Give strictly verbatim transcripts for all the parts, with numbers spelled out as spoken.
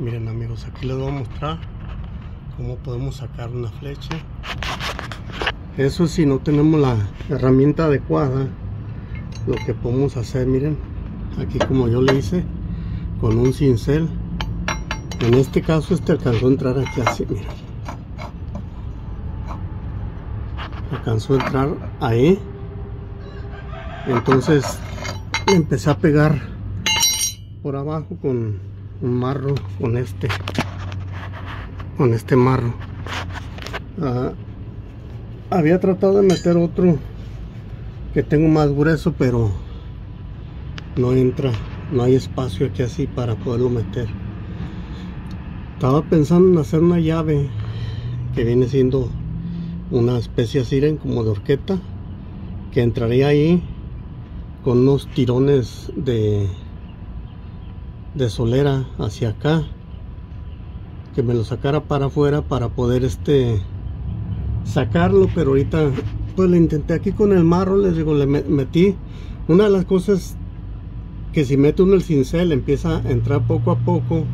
Miren amigos, aquí les voy a mostrar cómo podemos sacar una flecha. Eso si no tenemos la herramienta adecuada, lo que podemos hacer, miren, aquí como yo le hice con un cincel. En este caso este alcanzó a entrar aquí así, miren, alcanzó a entrar ahí. Entonces empecé a pegar por abajo con un marro, con este con este marro. uh, había tratado de meter otro que tengo más grueso, pero no entra, no hay espacio aquí así para poderlo meter. Estaba pensando en hacer una llave que viene siendo una especie así, como de horqueta, que entraría ahí con unos tirones de de solera hacia acá, que me lo sacara para afuera para poder este sacarlo. Pero ahorita pues le intenté aquí con el marro, les digo, le metí. Una de las cosas que si mete uno el cincel empieza a entrar poco a poco.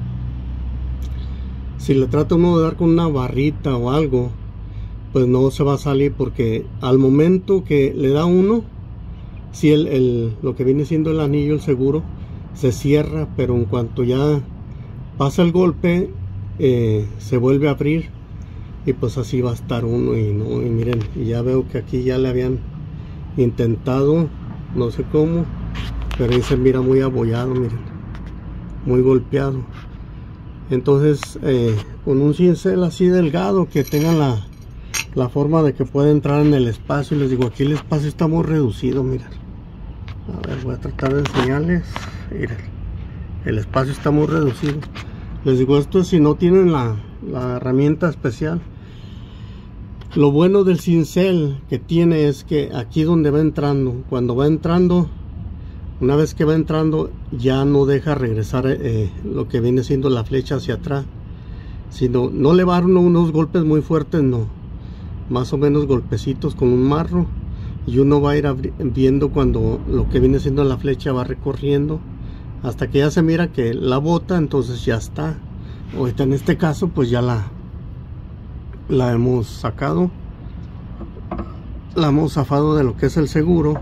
Si le trata uno de dar con una barrita o algo, pues no se va a salir, porque al momento que le da uno, si el, el lo que viene siendo el anillo, el seguro, se cierra, pero en cuanto ya pasa el golpe, eh, se vuelve a abrir, y pues así va a estar uno. Y no, y miren, ya veo que aquí ya le habían intentado, no sé cómo, pero ahí se mira muy abollado, miren, muy golpeado. Entonces eh, con un cincel así delgado, que tenga la, la forma de que pueda entrar en el espacio. Les digo, aquí el espacio está muy reducido, miren. A ver, voy a tratar de enseñarles. Miren, el espacio está muy reducido. Les digo, esto es si no tienen la, la herramienta especial. Lo bueno del cincel que tiene es que aquí donde va entrando, cuando va entrando, una vez que va entrando, ya no deja regresar eh, lo que viene siendo la flecha hacia atrás, sino no le va a dar uno unos golpes muy fuertes, no, más o menos golpecitos con un marro, y uno va a ir viendo cuando lo que viene siendo la flecha va recorriendo hasta que ya se mira que la bota. Entonces ya está. Ahorita en este caso pues ya la la hemos sacado, la hemos zafado de lo que es el seguro.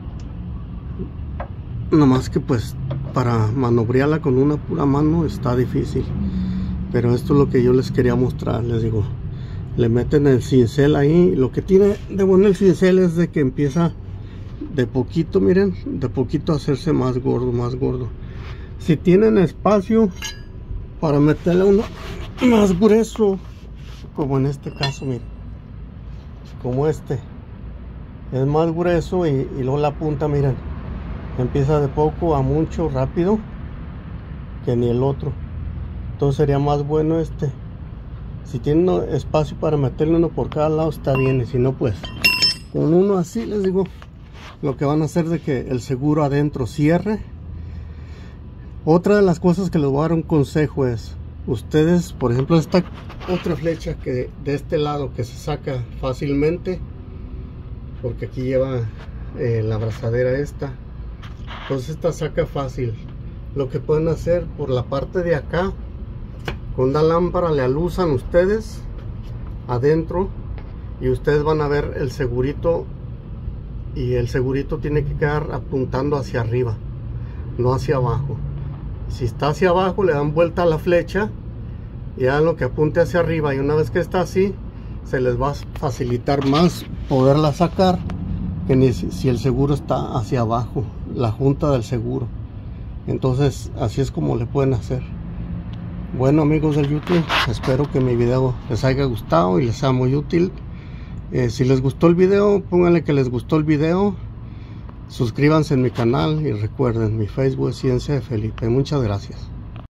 Nomás que pues para manobrearla con una pura mano está difícil, pero esto es lo que yo les quería mostrar. Les digo, le meten el cincel ahí. Lo que tiene de bueno el cincel es de que empieza de poquito, miren, de poquito a hacerse más gordo, más gordo. Si tienen espacio para meterle uno más grueso, como en este caso, miren, como este es más grueso, y, y luego la punta, miren, empieza de poco a mucho rápido, que ni el otro. Entonces sería más bueno este. Si tienen espacio para meterle uno por cada lado, está bien. Y si no, pues con uno así, les digo, lo que van a hacer de que el seguro adentro cierre. Otra de las cosas que les voy a dar un consejo es, ustedes, por ejemplo, esta otra flecha que de este lado, que se saca fácilmente, porque aquí lleva eh, la abrazadera esta. Entonces esta saca fácil. Lo que pueden hacer por la parte de acá, con una lámpara le alusan ustedes adentro, y ustedes van a ver el segurito, y el segurito tiene que quedar apuntando hacia arriba, no hacia abajo. Si está hacia abajo, le dan vuelta a la flecha y hagan lo que apunte hacia arriba, y una vez que está así, se les va a facilitar más poderla sacar que ni si, si el seguro está hacia abajo, la junta del seguro. Entonces así es como le pueden hacer. Bueno amigos del YouTube, espero que mi video les haya gustado y les sea muy útil. Eh, si les gustó el video, pónganle que les gustó el video, suscríbanse en mi canal, y recuerden, mi Facebook es Ciencia de Felipe. Muchas gracias.